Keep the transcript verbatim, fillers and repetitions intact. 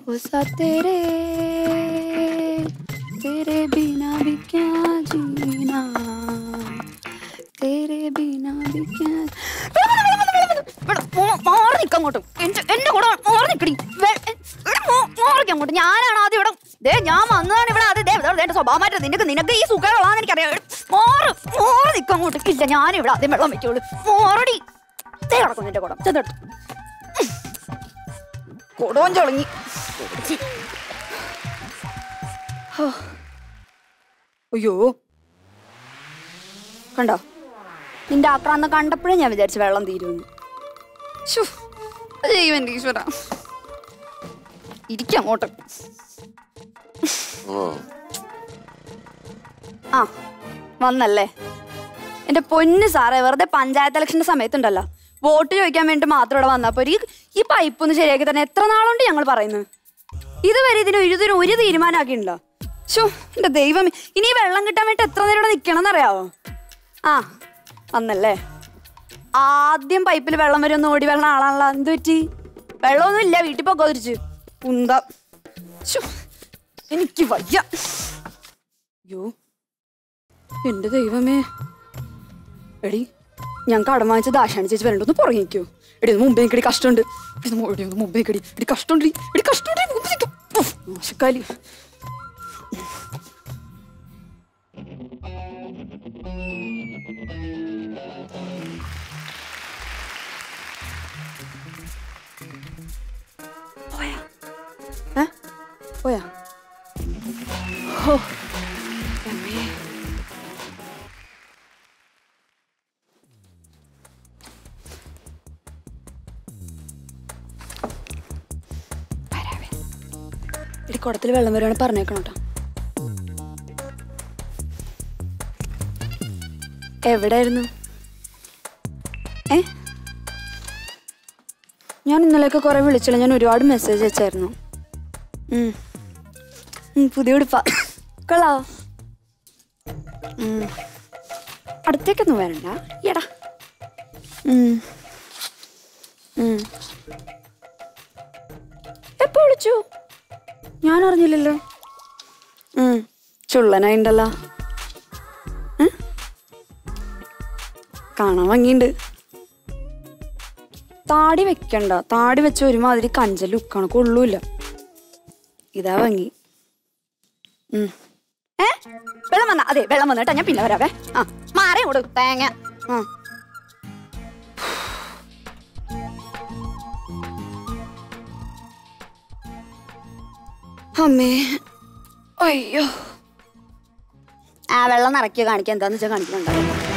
ओ साथ तेरे तेरे बिना भी क्या जीना तेरे बिना भी क्या മാറി നിൽക്കങ്ങോട്ട് എന്റെ കൂടെ മാറി നിൽക്കടി മാറിക്കങ്ങോട്ട് ഞാനാണ് ആദ്യം ഇവിടെ ദേ ഞാൻ വന്നതാണ് ഇവിടെ അത് എന്റെ സ്വഭാവമായിട്ട് നിനക്ക് നിനക്ക് ഈ സുഖമുള്ളതാന്ന് എനിക്കറിയാം മാറ് മാറി നിൽക്കങ്ങോട്ട് ഇല്ല ഞാനിവിടെ ആദ്യം വെള്ളം വെച്ചോളൂ മാറടി തേ കിടക്കും നിന്റെ കുടം ചെന്നെടുത്തു കുടവും ചൊളങ്ങി അയ്യോ കണ്ടോ നിന്റെ ആക്രാന്തം കണ്ടപ്പോഴേ ഞാൻ വിചാരിച്ചു വെള്ളം തീരുമെന്ന് ദൈവന്റെ ഈശ്വര ഇരിക്ക അങ്ങോട്ട് ആ വന്നല്ലേ എന്റെ പൊന്ന് സാറേ വെറുതെ പഞ്ചായത്ത് ഇലക്ഷന്റെ സമയത്തുണ്ടല്ലോ വോട്ട് ചോദിക്കാൻ വേണ്ടി മാത്രം ഇവിടെ വന്നപ്പോ ഈ ഈ പൈപ്പ് ഒന്ന് ശരിയാക്കി തന്നെ എത്ര നാളുണ്ട് ഞങ്ങൾ പറയുന്നത് ഇതുവരെ ഇതിന് ഇതിന് ഒരു തീരുമാനമാക്കിയിട്ടുണ്ടോ ശോ എന്റെ ദൈവം ഇനി വെള്ളം കിട്ടാൻ വേണ്ടി എത്ര നേരം ഇവിടെ നിൽക്കണം എന്നറിയാവോ ആ വന്നല്ലേ ആദ്യം പൈപ്പിൽ വെള്ളം വരും ഒന്ന് ഓടി വെള്ളം ആളാണല്ലോ എന്ത് പറ്റി വെള്ളമൊന്നും ഇല്ല വീട്ടിൽ പോക്കോ തിരിച്ച് ഉന്ത എനിക്ക് വയ്യ അയ്യോ എന്റെ ദൈവമേ എടി ഞാൻ കടം വാങ്ങിച്ച ദാശാണി ചേച്ചി വരണ്ട ഒന്ന് പുറകിക്കോ എടി ഒന്ന് മുമ്പേ നിൽക്കടി കഷ്ടമുണ്ട് എടി ഒന്ന് മുമ്പേ നിൽക്കടി എടി കഷ്ടമുണ്ട് എടി കഷ്ടമുണ്ട് മുമ്പ് നിൽക്കും മോശക്കാലി പോയാ ഏ പോയാ ഹോ ഇടി കുടത്തിൽ വെള്ളം വരുവാണ് പറഞ്ഞേക്കണം കേട്ടോ എവിടെയായിരുന്നു ഏ ഞാൻ ഇന്നലെയൊക്കെ കുറെ വിളിച്ചില്ല ഞാൻ ഒരുപാട് മെസ്സേജ് അയച്ചായിരുന്നു പുതിയ ഉടുപ്പാ കൊള്ളാവോ അടുത്തേക്കൊന്നും വരണ്ട എടാ എപ്പോ വിളിച്ചു ഞാൻ അറിഞ്ഞില്ലല്ലോ ചുള്ളനായിണ്ടല്ലോ കാണാൻ ഭംഗിയുണ്ട് താടി വെക്കണ്ട താടി വെച്ച ഒരുമാതിരി കഞ്ചൽ ലുക്കാണ് കൊള്ളൂല ഇതാ ഭംഗി ഏ വെള്ളം വന്ന അതെ വെള്ളം വന്നിട്ടാ ഞാൻ പിന്നെ വരാവേ ആ മാറി കൊടു തേങ്ങ ആ അമ്മേ അയ്യോ ആ വെള്ളം നിറയ്ക്കുക കാണിക്കാൻ എന്താന്ന് വെച്ചാൽ കാണിക്കുന്നുണ്ടോ